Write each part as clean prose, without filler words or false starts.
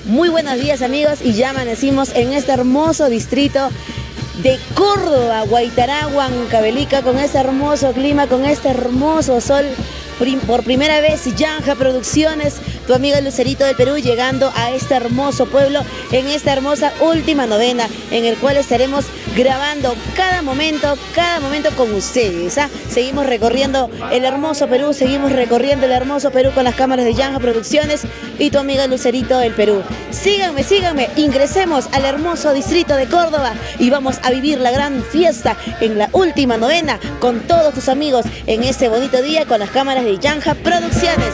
Muy buenos días, amigos, y ya amanecimos en este hermoso distrito de Córdoba, Guaitará, Huancavelica, con este hermoso clima, con este hermoso sol. Por primera vez, Yanja Producciones, tu amiga Lucerito del Perú, llegando a este hermoso pueblo en esta hermosa última novena, en el cual estaremos grabando cada momento con ustedes. Seguimos recorriendo el hermoso Perú, con las cámaras de Yanja Producciones y tu amiga Lucerito del Perú. Síganme, ingresemos al hermoso distrito de Córdoba y vamos a vivir la gran fiesta en la última novena con todos tus amigos en este bonito día con las cámaras de Yanja Producciones.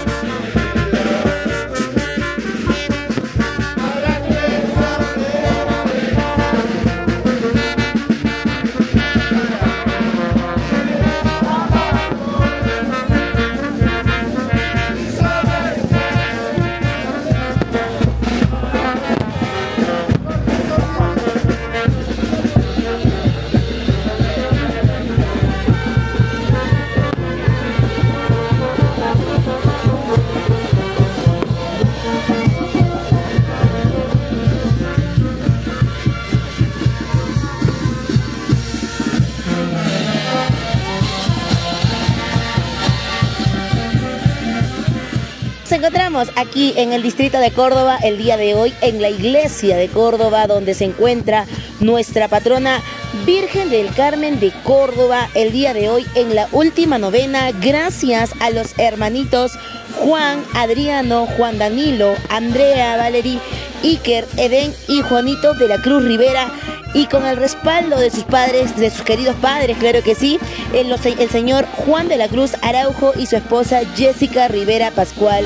Nos encontramos aquí en el distrito de Córdoba el día de hoy, en la iglesia de Córdoba, donde se encuentra nuestra patrona Virgen del Carmen de Córdoba, el día de hoy en la última novena, gracias a los hermanitos Juan, Adriano, Juan Danilo, Andrea, Valerie, Iker, Eden y Juanito de la Cruz Rivera, y con el respaldo de sus padres, de sus queridos padres, claro que sí, el señor Juan de la Cruz Araujo y su esposa Jessica Rivera Pascual.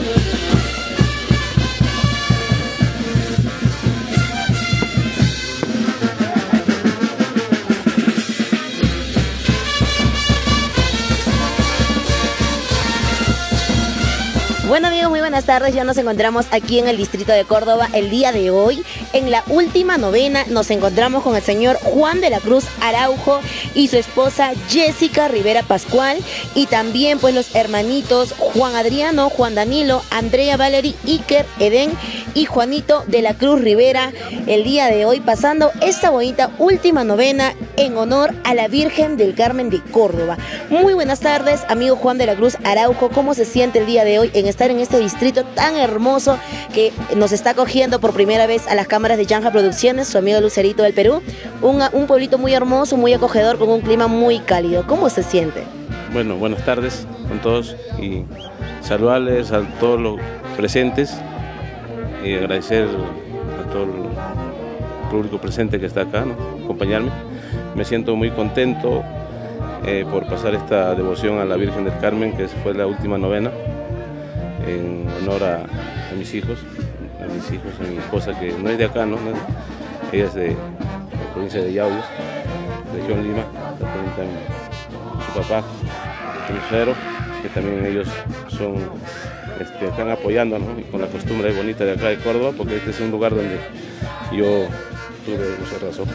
Bueno, amigos, muy buenas tardes. Ya nos encontramos aquí en el distrito de Córdoba el día de hoy. En la última novena nos encontramos con el señor Juan de la Cruz Araujo y su esposa Jessica Rivera Pascual, y también pues los hermanitos Juan Adriano, Juan Danilo, Andrea, Valerie, Iker, Eden y Juanito de la Cruz Rivera, el día de hoy pasando esta bonita última novena en honor a la Virgen del Carmen de Córdoba. Muy buenas tardes, amigo Juan de la Cruz Araujo. ¿Cómo se siente el día de hoy en estar en este distrito tan hermoso que nos está acogiendo por primera vez a las cámaras de Yanja Producciones, su amigo Lucerito del Perú? Un pueblito muy hermoso, muy acogedor, con un clima muy cálido. ¿Cómo se siente? Bueno, buenas tardes con todos y saludarles a todos los presentes y agradecer a todo el público presente que está acá, ¿no?, acompañarme. Me siento muy contento por pasar esta devoción a la Virgen del Carmen, que fue la última novena, en honor a mis hijos, a mi esposa, que no es de acá, ¿no? Ella es de la provincia de Yauyos, región Lima. También su papá, Trujero, que también ellos están apoyando, ¿no?, y con la costumbre bonita de acá de Córdoba, porque este es un lugar donde yo tuve mucha razón.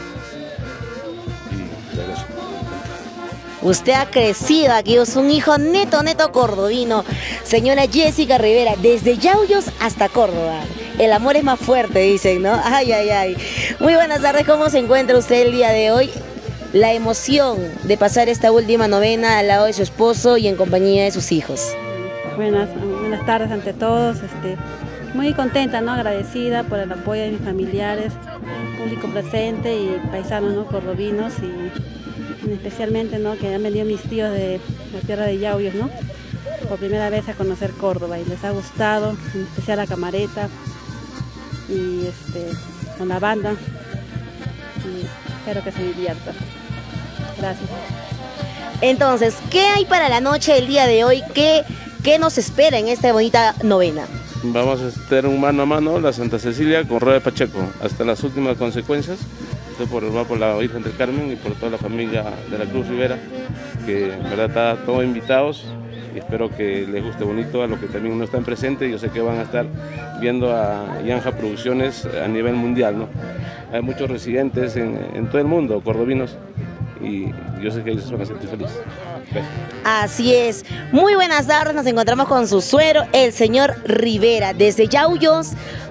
Y de eso. Usted ha crecido aquí, es un hijo neto cordobino. Señora Jessica Rivera, desde Yauyos hasta Córdoba. El amor es más fuerte, dicen, ¿no? Ay, ay, ay. Muy buenas tardes, ¿cómo se encuentra usted el día de hoy? La emoción de pasar esta última novena al lado de su esposo y en compañía de sus hijos. Buenas tardes ante todos. Muy contenta, ¿no?, agradecida por el apoyo de mis familiares, público presente y paisanos, ¿no?, cordovinos, y especialmente, ¿no?, que han venido mis tíos de la tierra de Yauyos, ¿no?, por primera vez a conocer Córdoba, y les ha gustado, en especial la camareta y con la banda, y espero que se diviertan. Gracias. Entonces, ¿qué hay para la noche del día de hoy? ¿Qué nos espera en esta bonita novena? Vamos a estar un mano a mano, la Santa Cecilia con Rueda de Pacheco, hasta las últimas consecuencias. Va por la Virgen del Carmen y por toda la familia de la Cruz Rivera, que en verdad están todos invitados, y espero que les guste bonito a los que también no están presentes. Yo sé que van a estar viendo a Yanja Producciones a nivel mundial, ¿no? Hay muchos residentes en todo el mundo, cordovinos, y yo sé que ellos se van a sentir felices. Así es. Muy buenas tardes, nos encontramos con su suegro, el señor Rivera, desde Yauyos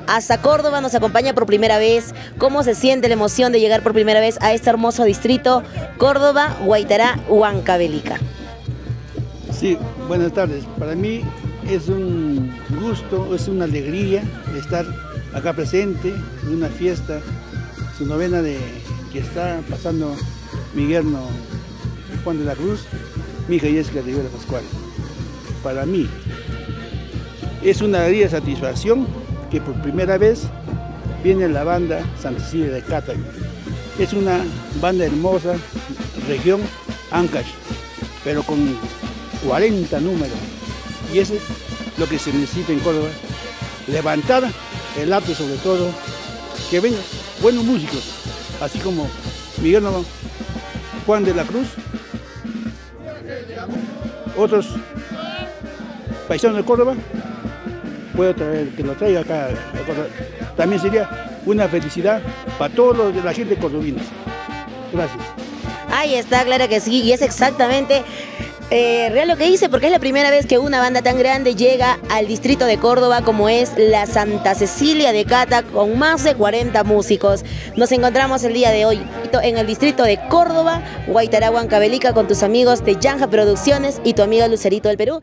hasta Córdoba, nos acompaña por primera vez. ¿Cómo se siente la emoción de llegar por primera vez a este hermoso distrito, Córdoba, Guaytará, Huancavelica? Sí, buenas tardes. Para mí es un gusto, es una alegría estar acá presente en una fiesta, su novena que está pasando mi yerno Juan de la Cruz, mi hija Jessica Rivera Pascual. Para mí es una alegría satisfacción que por primera vez viene la banda Santa Cecilia de Cata. Es una banda hermosa, región Ancash, pero con 40 números. Y eso es lo que se necesita en Córdoba. Levantar el arte, sobre todo, que vengan buenos músicos, así como Miguel Juan de la Cruz, otros paisanos de Córdoba, puedo traer, que lo traiga acá a Córdoba. También sería una felicidad para toda la gente cordobina. Gracias. Ahí está, claro que sí, y es exactamente real lo que dice, porque es la primera vez que una banda tan grande llega al distrito de Córdoba como es la Santa Cecilia de Cata, con más de 40 músicos. Nos encontramos el día de hoy en el distrito de Córdoba, Guaytará, Huancavelica, con tus amigos de Yanja Producciones y tu amiga Lucerito del Perú.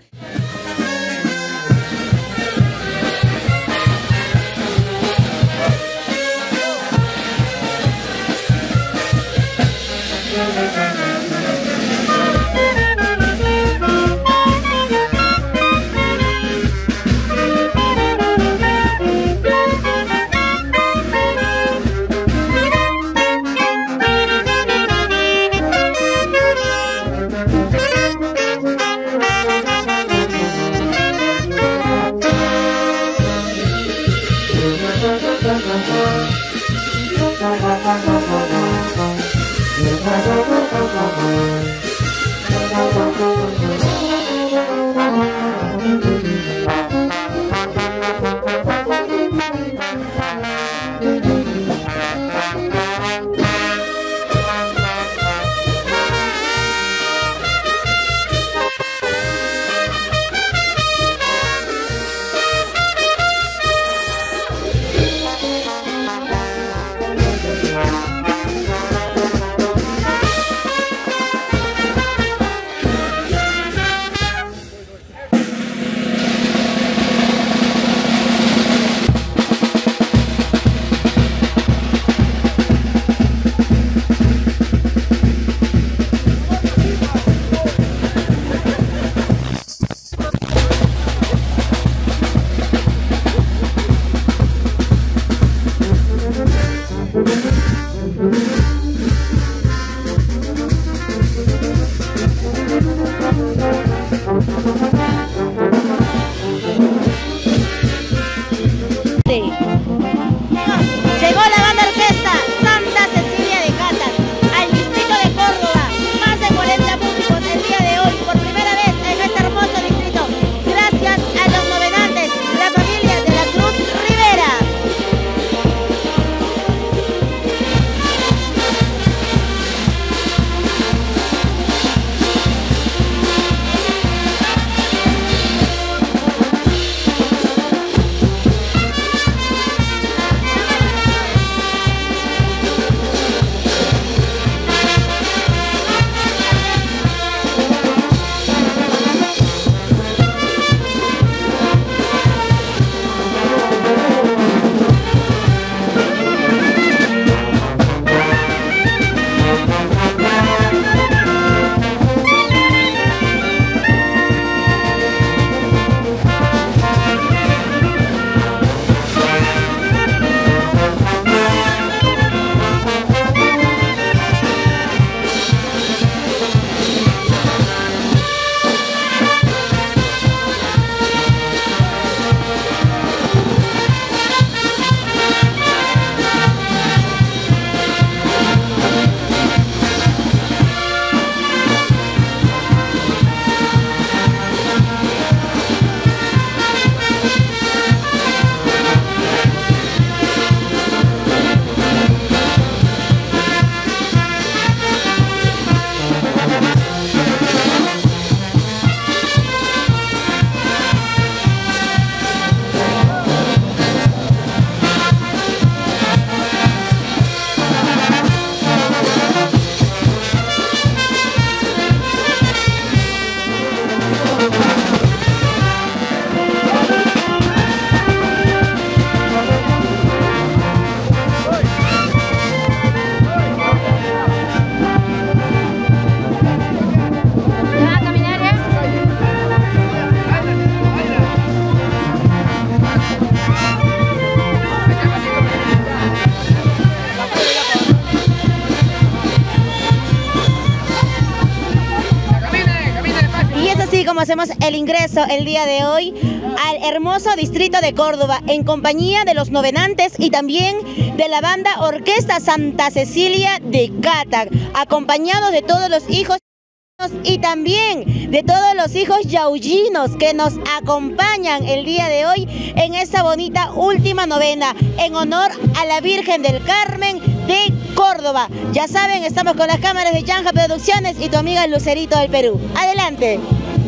como hacemos el ingreso el día de hoy al hermoso distrito de Córdoba en compañía de los novenantes y también de la banda Orquesta Santa Cecilia de Catac, acompañados de todos los hijos y también de todos los hijos yaullinos que nos acompañan el día de hoy en esta bonita última novena en honor a la Virgen del Carmen de Córdoba. Ya saben, estamos con las cámaras de Yanja Producciones y tu amiga Lucerito del Perú. Adelante.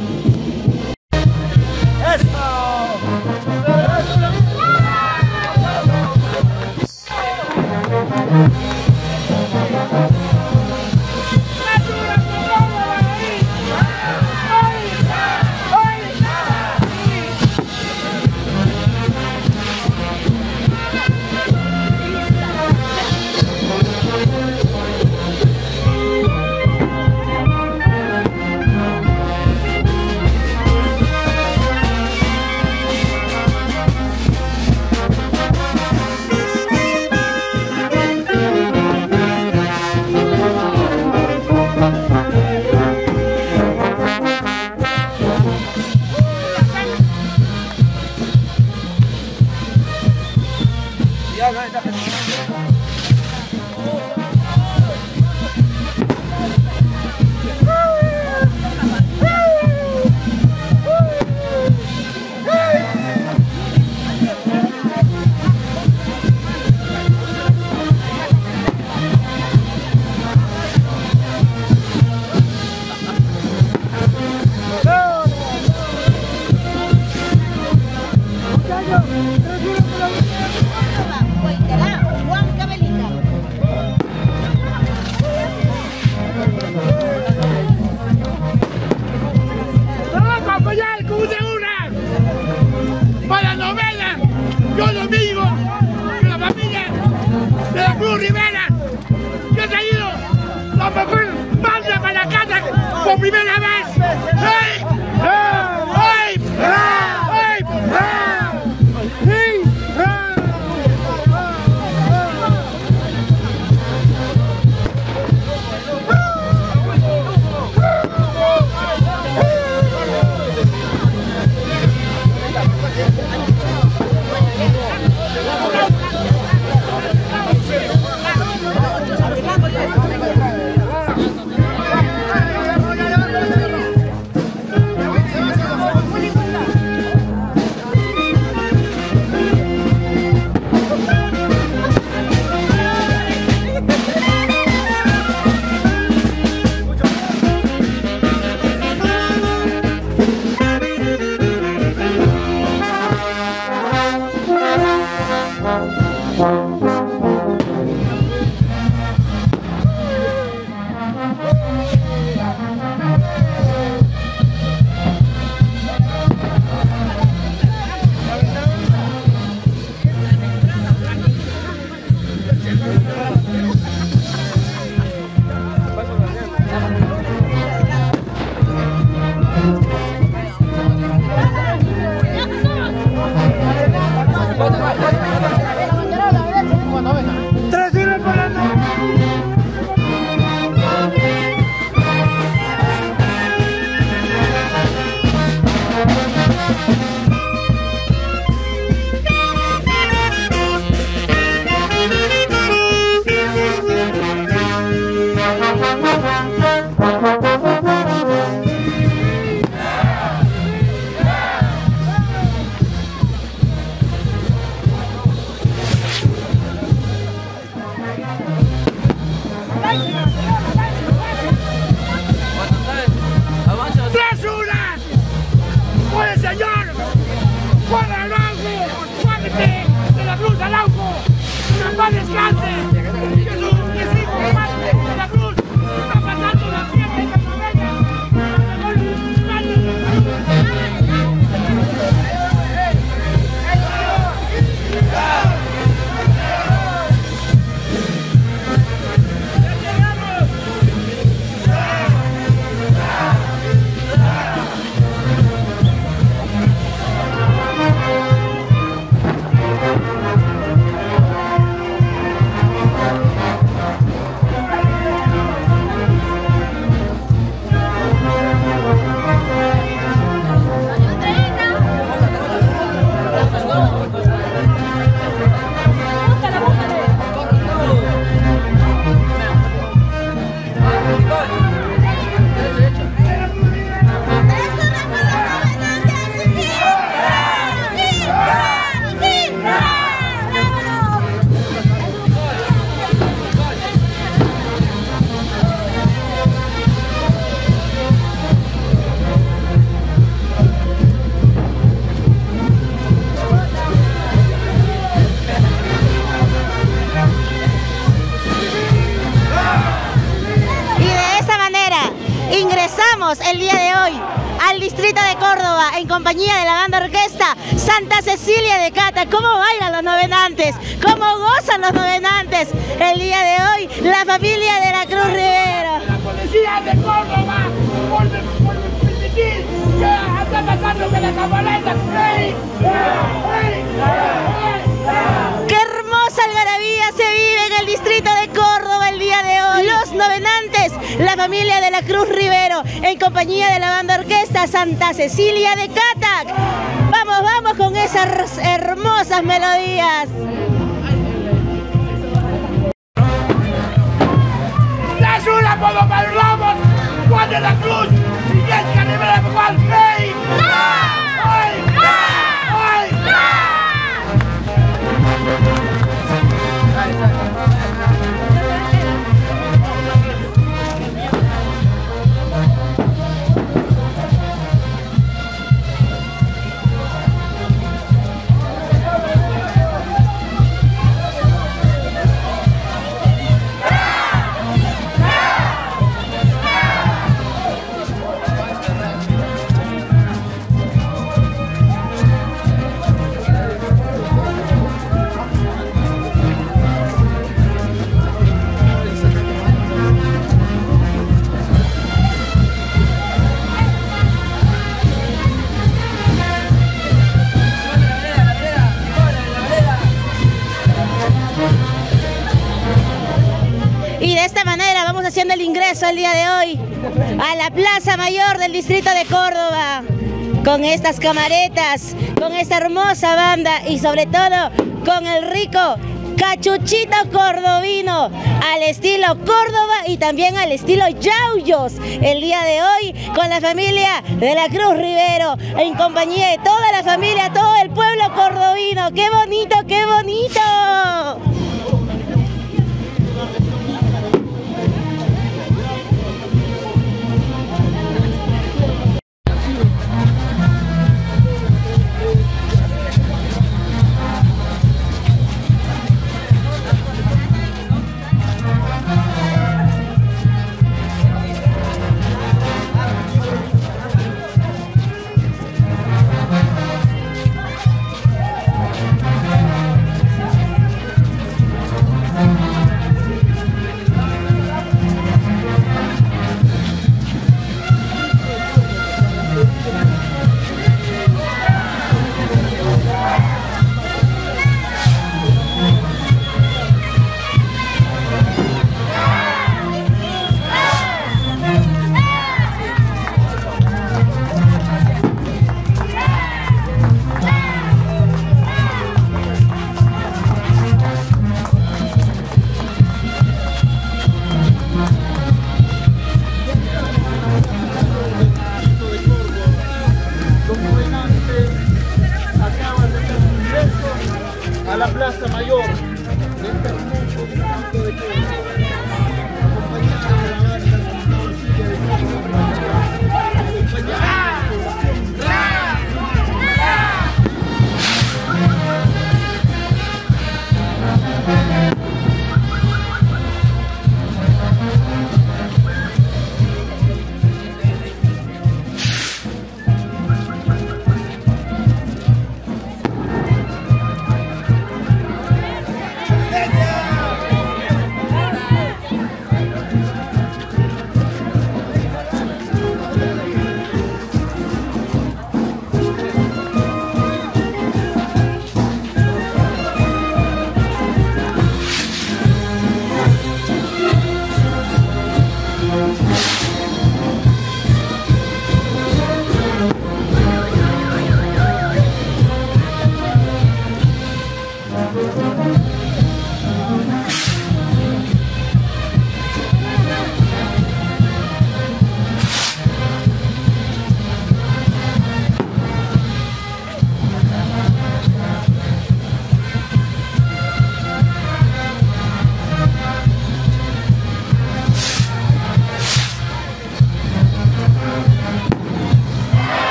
Por primera vez. ¡Hey! ¡Hey! ¡Hey! ¡Hey! encontramos el día de hoy al distrito de Córdoba en compañía de la banda orquesta Santa Cecilia de Cata. ¿Cómo bailan los novenantes? ¿Cómo gozan los novenantes? El día de hoy, la familia de la Cruz Rivero. La policía de Córdoba, por permitir que está pasando con la camioneta. ¡Qué hermosa algarabía se vive en el distrito de Córdoba el día de hoy! Los novenantes, la familia de la Cruz Rivero, en compañía de la banda orquesta Santa Cecilia de Catac. Vamos, vamos con esas hermosas melodías. La Zula, como Ramos, Juan de la Cruz, y Jessica Rivera, Juan Rey. Y de esta manera vamos haciendo el ingreso el día de hoy a la Plaza Mayor del distrito de Córdoba, con estas camaretas, con esta hermosa banda y sobre todo con el rico cachuchito cordobino al estilo Córdoba y también al estilo Yauyos. El día de hoy con la familia de la Cruz Rivero, en compañía de toda la familia, todo el pueblo cordobino. ¡Qué bonito, qué bonito! A la Plaza Mayor de este hermoso distrito de Córdoba, acompañada de la banda Santa Cecilia de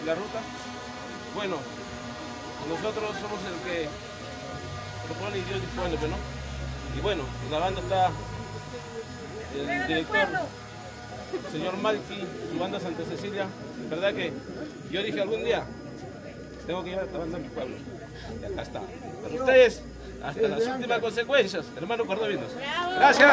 la ruta. Bueno, nosotros somos el que propone y Dios dispone, ¿no? Y bueno, en la banda está el director, el señor Malki, su banda Santa Cecilia. Es verdad que yo dije algún día, tengo que llevar esta banda a mi pueblo. Y acá está. Pero ustedes, hasta las últimas consecuencias, hermano cordovinos. Gracias.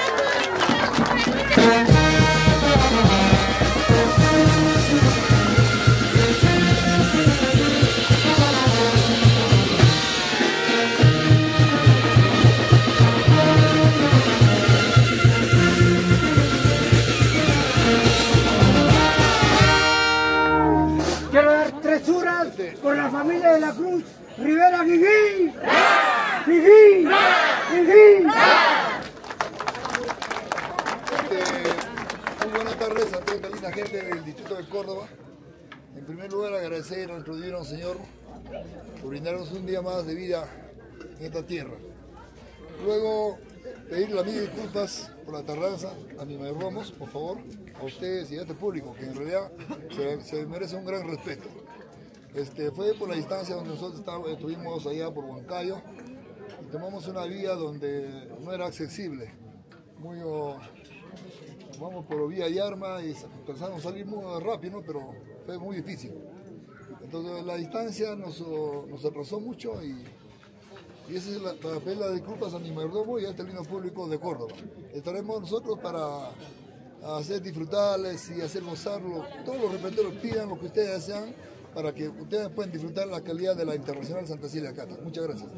Quiero dar 3 horas por la familia de la Cruz. Rivera, Guiguín. Guiguín. Guiguín. Muy buenas tardes a toda esta linda gente del distrito de Córdoba. En primer lugar, agradecer a nuestro divino Señor por brindarnos un día más de vida en esta tierra. Luego, pedirle a mí disculpas por la tardanza, a mi mayordomos, por favor, a ustedes y a este público, que en realidad se merece un gran respeto. Fue por la distancia donde nosotros estuvimos allá por Huancayo y tomamos una vía donde no era accesible. Vamos por vía Yarma y pensamos salir muy rápido, ¿no? Pero fue muy difícil. Entonces la distancia nos atrasó mucho y esa es para pedir las disculpas a mi mayordomo y a este lindo público de Córdoba. Estaremos nosotros para hacer disfrutarles y hacer gozarlo. Todos los repenteros pidan lo que ustedes desean para que ustedes puedan disfrutar la calidad de la Internacional Santa Cecilia Cata. Muchas gracias.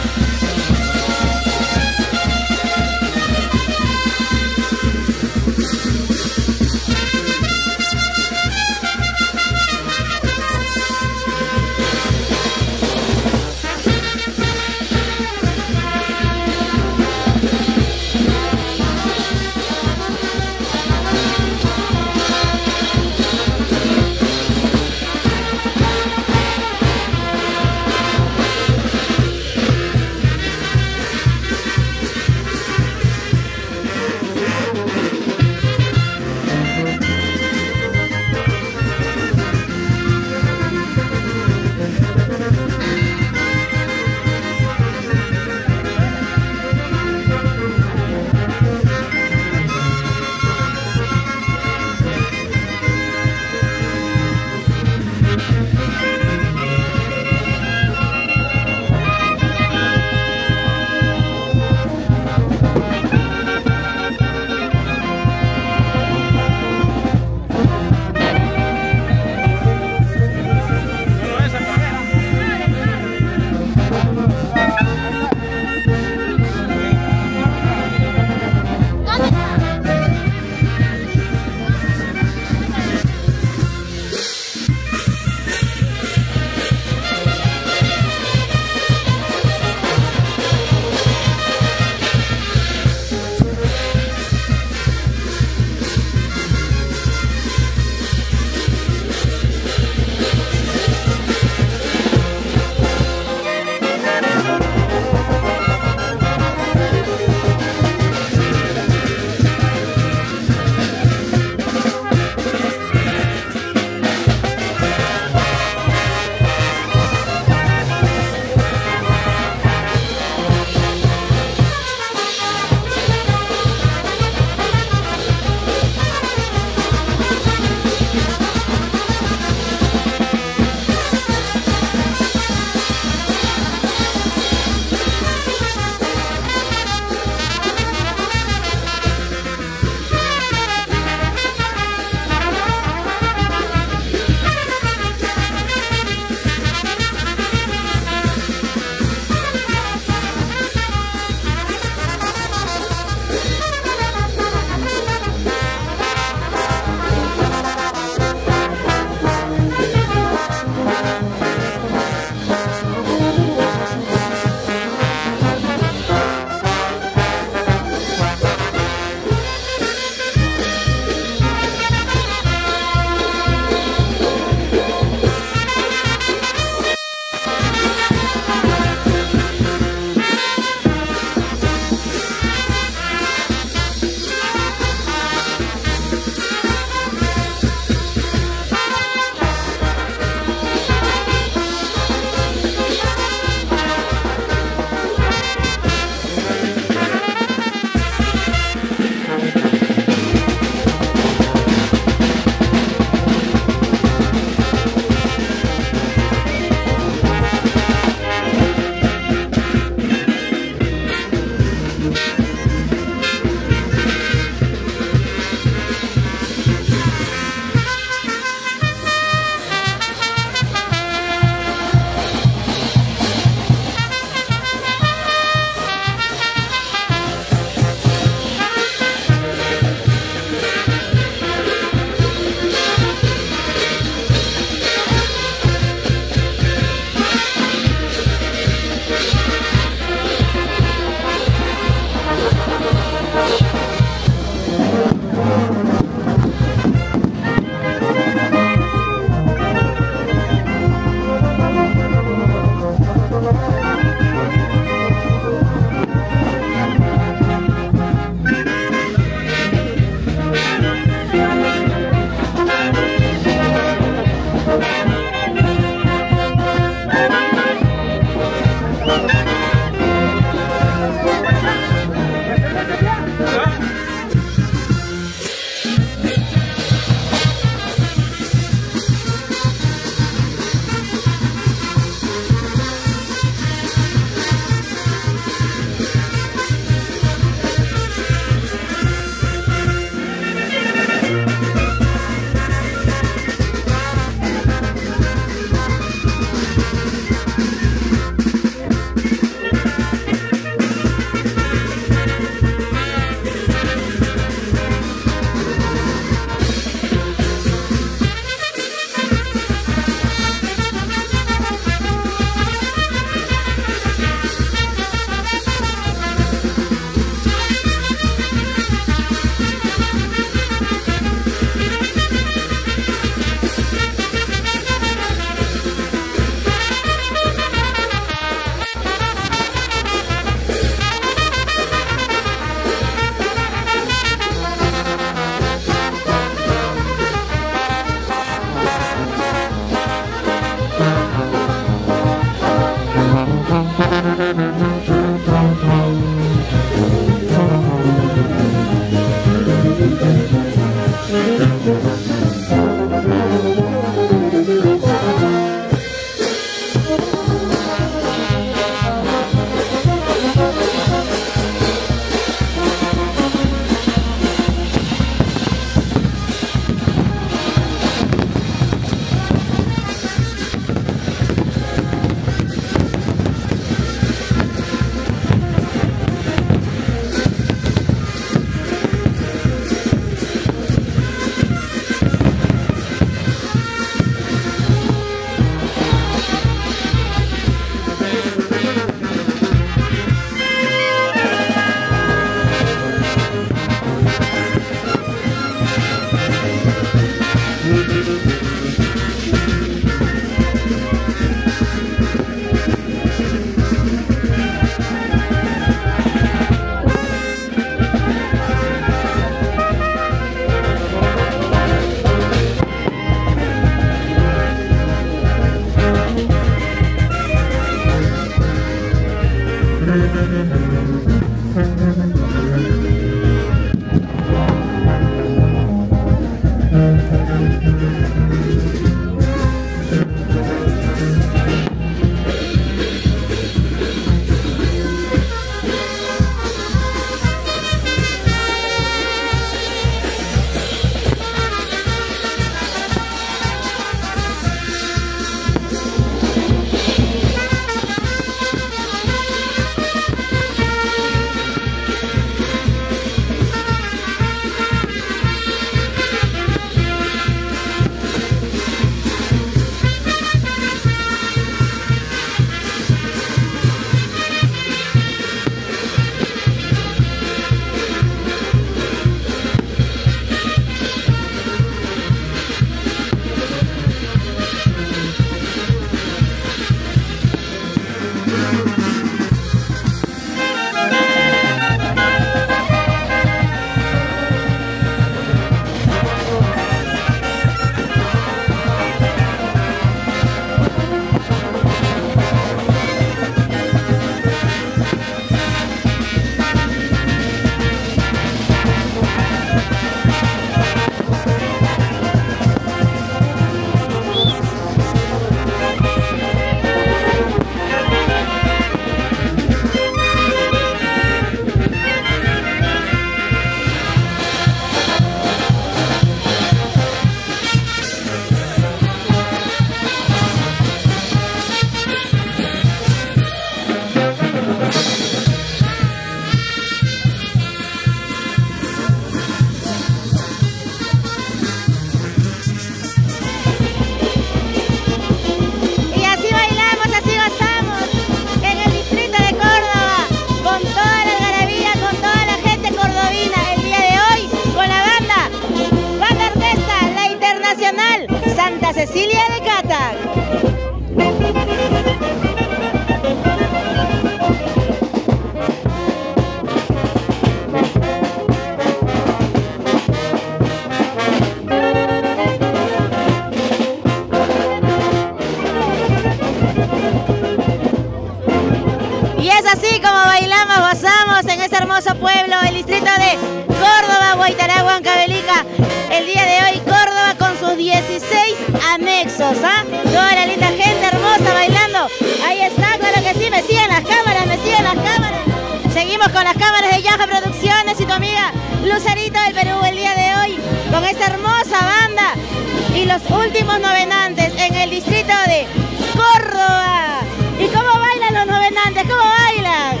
Guaytará, Huancavelica. El día de hoy Córdoba con sus 16 anexos, ¿ah? Toda la linda gente hermosa bailando. Ahí está, claro que sí, me siguen las cámaras, me siguen las cámaras. Seguimos con las cámaras de Yanja Producciones y tu amiga Lucerito del Perú el día de hoy con esta hermosa banda y los últimos novenantes en el distrito de Córdoba. ¿Y cómo bailan los novenantes? ¿Cómo bailan?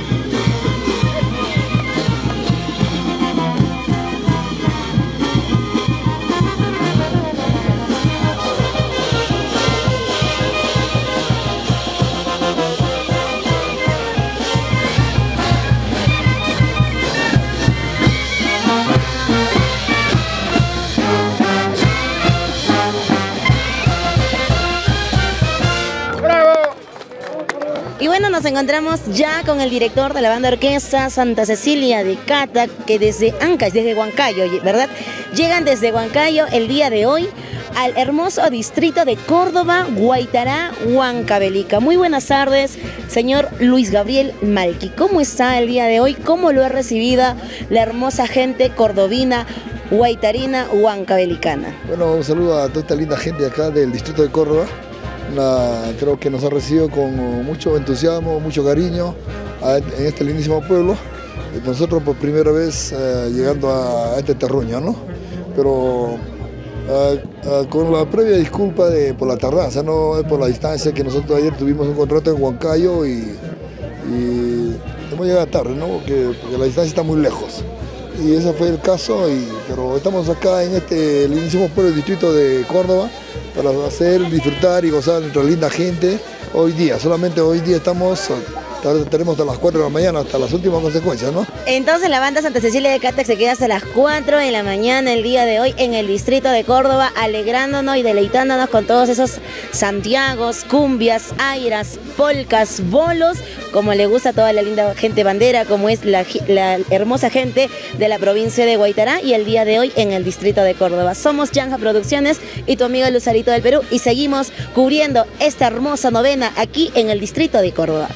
Y bueno, nos encontramos ya con el director de la banda orquesta Santa Cecilia de Cata, que desde Ancash, desde Huancayo, ¿verdad? Llegan desde Huancayo el día de hoy al hermoso distrito de Córdoba, Guaytará, Huancavelica. Muy buenas tardes, señor Luis Gabriel Malqui. ¿Cómo está el día de hoy? ¿Cómo lo ha recibido la hermosa gente cordobina, guaitarina, huancavelicana? Bueno, un saludo a toda esta linda gente de acá del distrito de Córdoba. Creo que nos ha recibido con mucho entusiasmo, mucho cariño en este lindísimo pueblo. Nosotros por primera vez llegando a este terruño, ¿no? Pero con la previa disculpa por la tardanza, ¿no? Por la distancia que nosotros ayer tuvimos un contrato en Huancayo y hemos llegado tarde, ¿no? Porque la distancia está muy lejos. Y ese fue el caso, pero estamos acá en este lindísimo pueblo del distrito de Córdoba para hacer, disfrutar y gozar de nuestra linda gente hoy día. Solamente hoy día tenemos hasta las 4 de la mañana, hasta las últimas consecuencias, ¿no? Entonces la banda Santa Cecilia de Cata se queda hasta las 4 de la mañana el día de hoy en el distrito de Córdoba, alegrándonos y deleitándonos con todos esos santiagos, cumbias, airas, polcas, bolos, como le gusta a toda la linda gente bandera, como es la hermosa gente de la provincia de Guaytará y el día de hoy en el distrito de Córdoba. Somos Yanja Producciones y tu amigo Lucerito del Perú y seguimos cubriendo esta hermosa novena aquí en el distrito de Córdoba.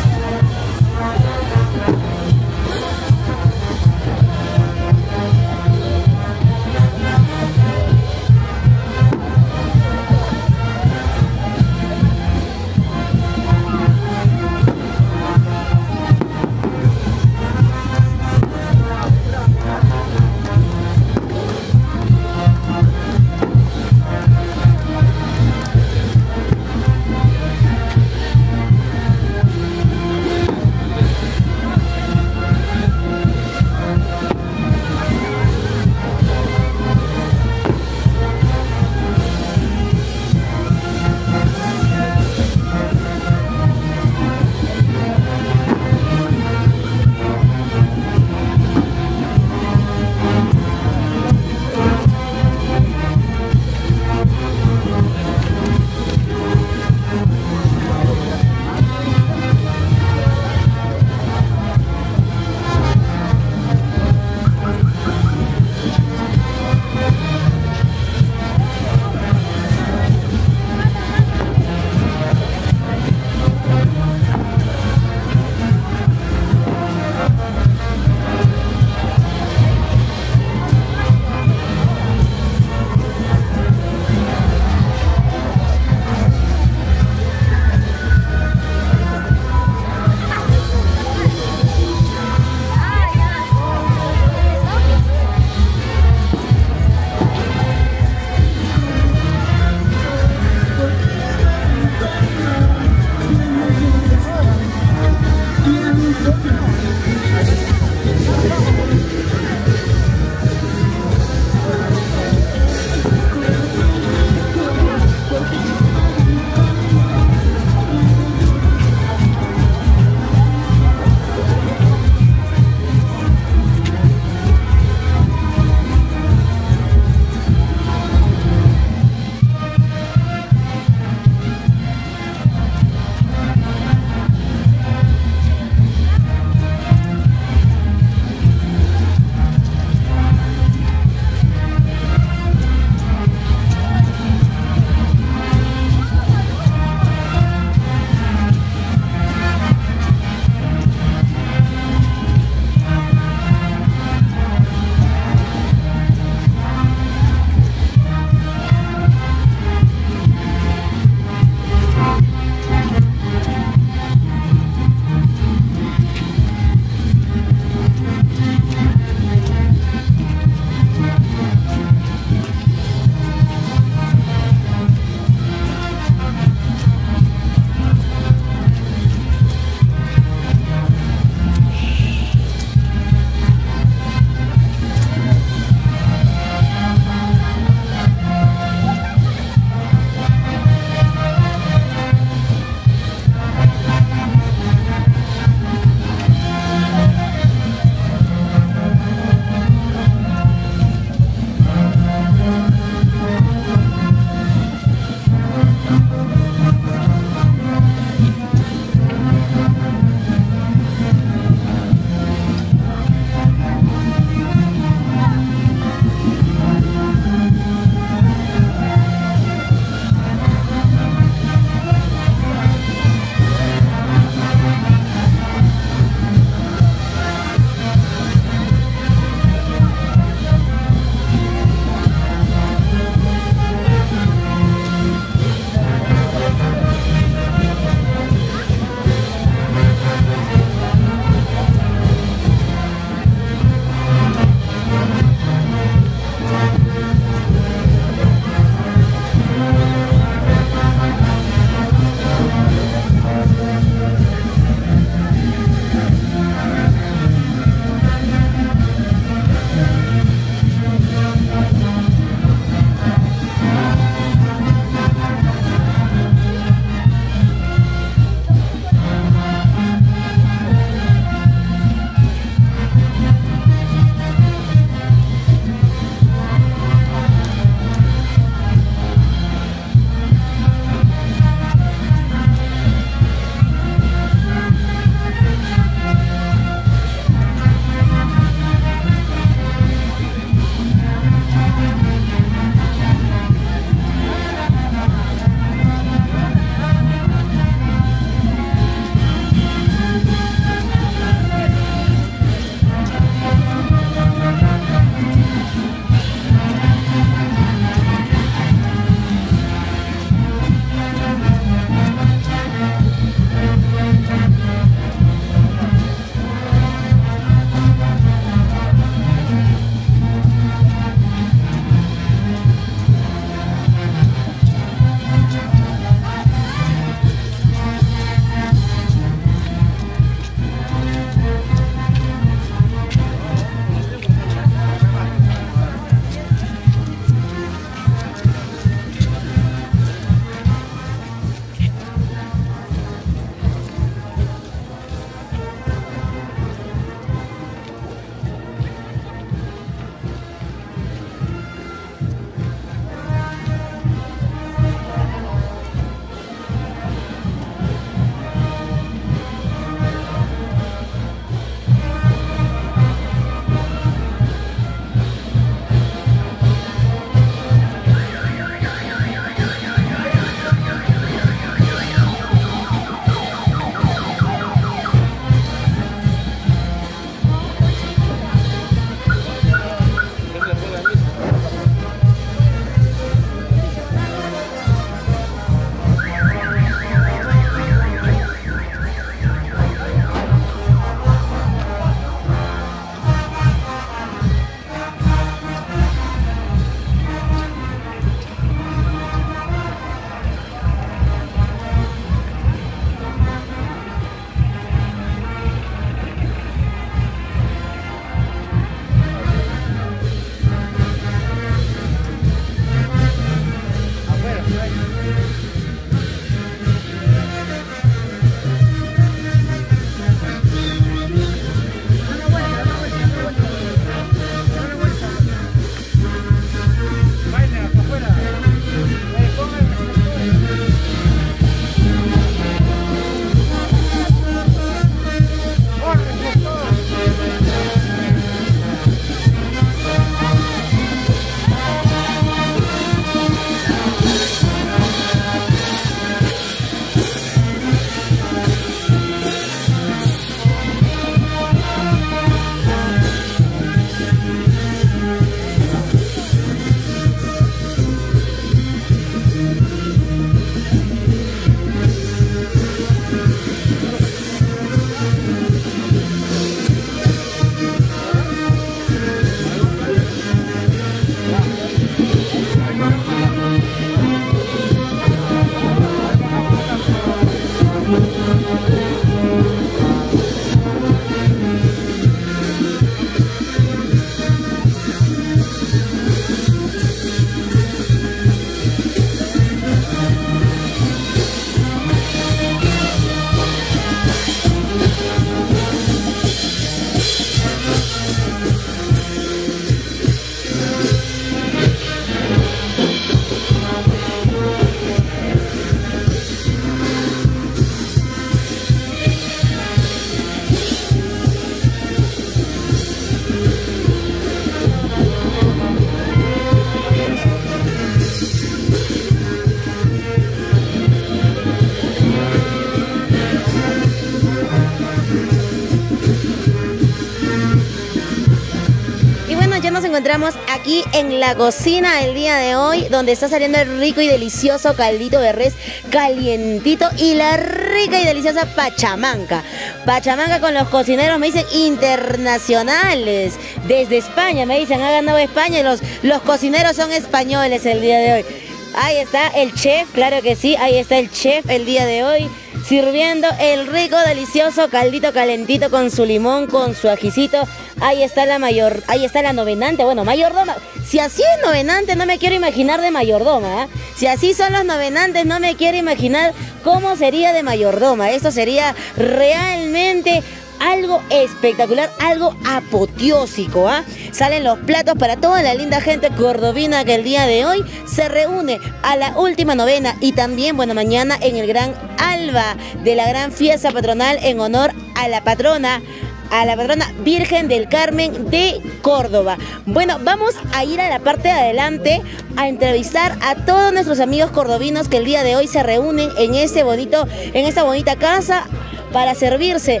nos encontramos aquí en la cocina el día de hoy, donde está saliendo el rico y delicioso caldito de res calientito y la rica y deliciosa pachamanca. Pachamanca con los cocineros, me dicen, internacionales. Desde España, me dicen, ha ganado España y los cocineros son españoles el día de hoy. Ahí está el chef, claro que sí, ahí está el chef el día de hoy, sirviendo el rico, delicioso caldito calentito con su limón, con su ajicito. Ahí está la novenante, bueno, mayordoma. Si así es novenante, no me quiero imaginar de mayordoma, ¿eh? Si así son los novenantes, no me quiero imaginar cómo sería de mayordoma. Esto sería realmente algo espectacular, algo apoteósico, ¿ah? Salen los platos para toda la linda gente cordobina que el día de hoy se reúne a la última novena y también, bueno, mañana en el gran alba de la gran fiesta patronal en honor a la patrona Virgen del Carmen de Córdoba. Bueno, vamos a ir a la parte de adelante a entrevistar a todos nuestros amigos cordobinos que el día de hoy se reúnen en esta bonita casa para servirse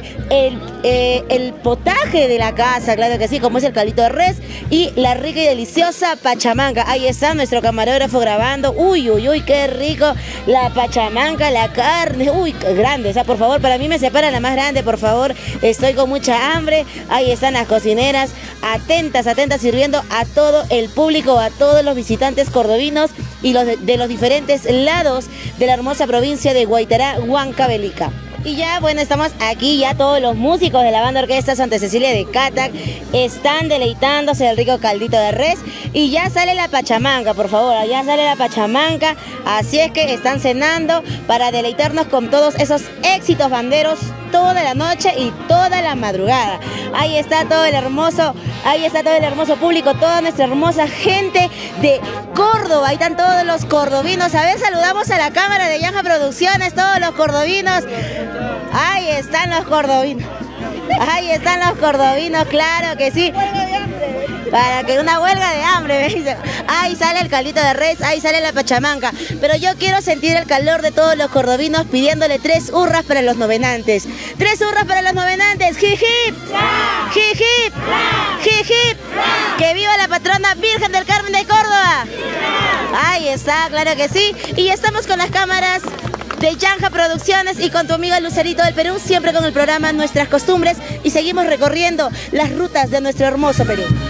el potaje de la casa, claro que sí, como es el caldito de res y la rica y deliciosa pachamanca. Ahí está nuestro camarógrafo grabando. Uy, uy, uy, qué rico la pachamanca, la carne, uy, grande. O sea, por favor, para mí me separa la más grande, por favor, estoy con mucha hambre. Ahí están las cocineras, atentas, sirviendo a todo el público, a todos los visitantes cordobinos y de los diferentes lados de la hermosa provincia de Guaitará, Huancavelica. Y ya, bueno, estamos aquí, ya todos los músicos de la banda orquesta Santa Cecilia de Catac están deleitándose del rico caldito de res y ya sale la pachamanca, por favor, ya sale la pachamanca, así es que están cenando para deleitarnos con todos esos éxitos banderos toda la noche y toda la madrugada. Ahí está todo el hermoso público, toda nuestra hermosa gente de Córdoba. Ahí están todos los cordobinos. A ver, saludamos a la cámara de Yanja Producciones, todos los cordobinos. Ahí están los cordobinos. Ahí están los cordobinos, claro que sí. Para que una huelga de hambre, me dicen. Ahí sale el caldito de res, ahí sale la pachamanca. Pero yo quiero sentir el calor de todos los cordobinos pidiéndole 3 hurras para los novenantes. 3 hurras para los novenantes. ¡Jijip! ¡Jijip! ¡Jijip! ¡Que viva la patrona Virgen del Carmen de Córdoba! Ahí está, claro que sí. Y estamos con las cámaras de Yanja Producciones y con tu amigo Lucerito del Perú, siempre con el programa Nuestras Costumbres, y seguimos recorriendo las rutas de nuestro hermoso Perú.